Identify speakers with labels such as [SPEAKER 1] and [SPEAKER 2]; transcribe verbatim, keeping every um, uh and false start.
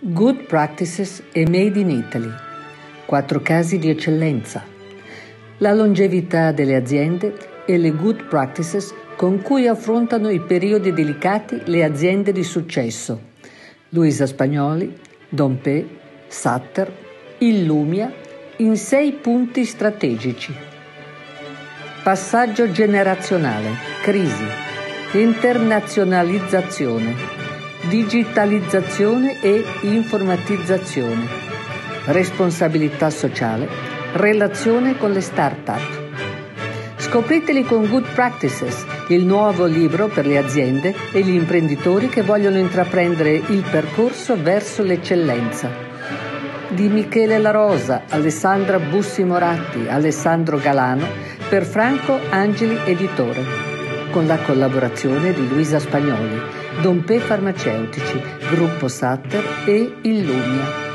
[SPEAKER 1] Good Practices e Made in Italy. Quattro casi di eccellenza. La longevità delle aziende e le good practices con cui affrontano i periodi delicati le aziende di successo. Luisa Spagnoli, Dompé, Sutter, Illumia, in sei punti strategici. Passaggio generazionale, crisi, internazionalizzazione, digitalizzazione e informatizzazione, responsabilità sociale, relazione con le start-up. Scopriteli con Good Practices, il nuovo libro per le aziende e gli imprenditori che vogliono intraprendere il percorso verso l'eccellenza. Di Michele La Rosa, Alessandra Bussi Moratti, Alessandro Galano, per Franco Angeli Editore, con la collaborazione di Luisa Spagnoli, Dompé Farmaceutici, Gruppo Sutter e Illumia.